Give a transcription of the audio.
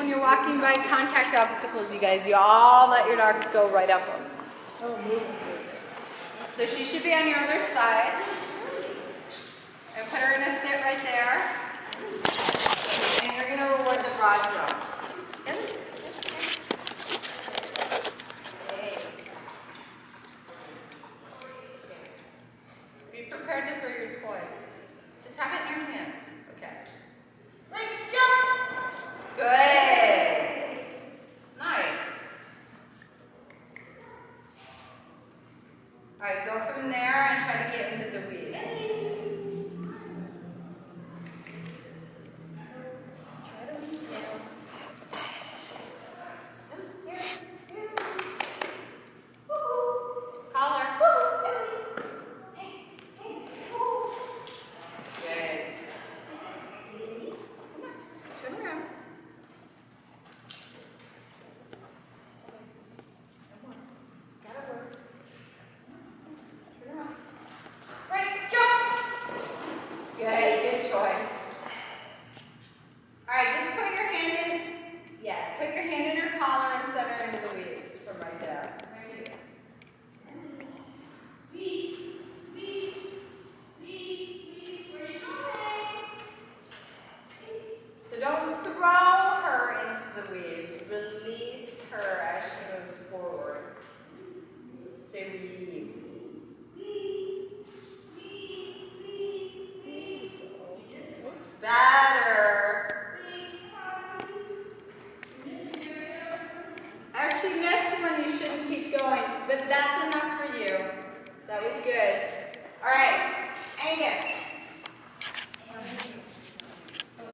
when you're walking by contact obstacles, you guys, you all let your dogs go right up them. So she should be on your other side. And put her in a sit right there. And you're going to reward the broad jump.